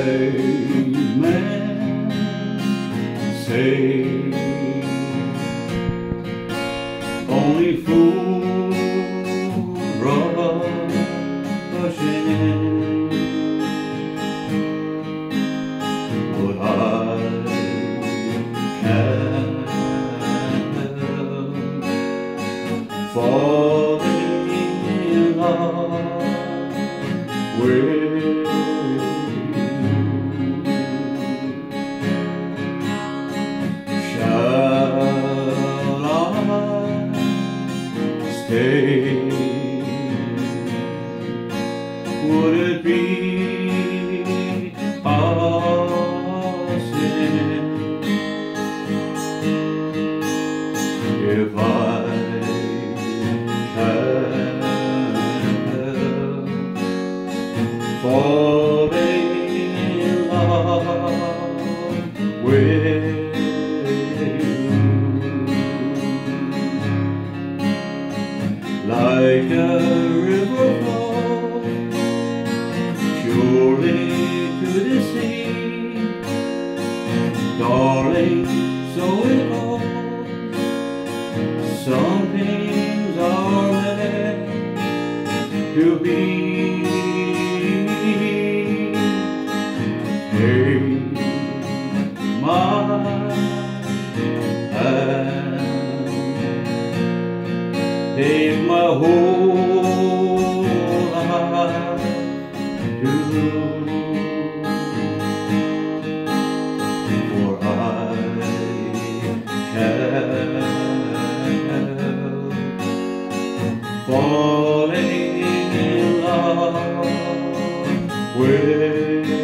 men say only fools rush in, but I can't help falling in love with you. Shall I stay? Would it be a sin if I can't help falling in love with you? Like a river flows surely to the sea, darling, so it goes. Some things are meant to be. Take my hand, take my whole life too, for I can't help falling in love with you.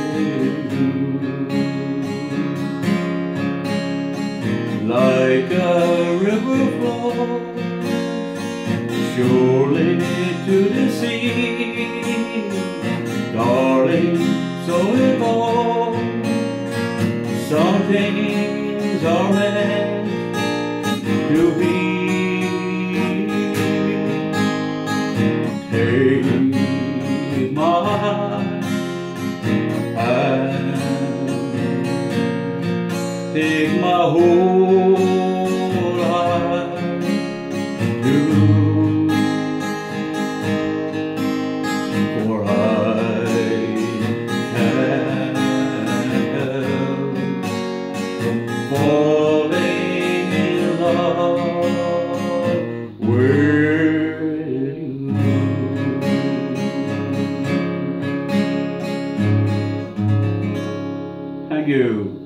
Like a river flows surely to the sea, darling, so it goes. Some things are meant to be. Take my hand, take my whole life too, for I can't help falling in love with you. Thank you.